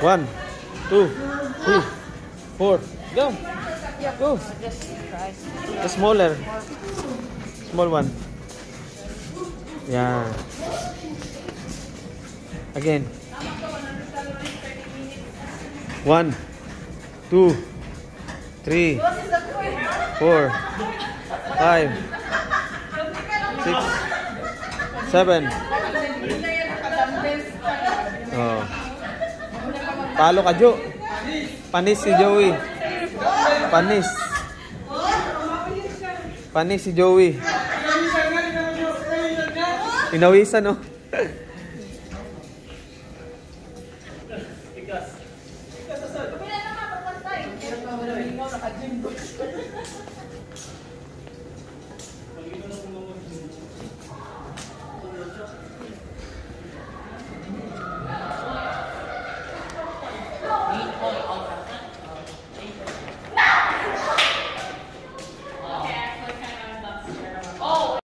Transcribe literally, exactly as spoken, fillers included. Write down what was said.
One, two, three, four. Go. Go. The smaller. Small one. Yeah. Again. One, two, three, four, five, six, seven. Oh. Talo ka, Jo. Panis si Joey. Panis. Panis si Joey. Pinawisan, no?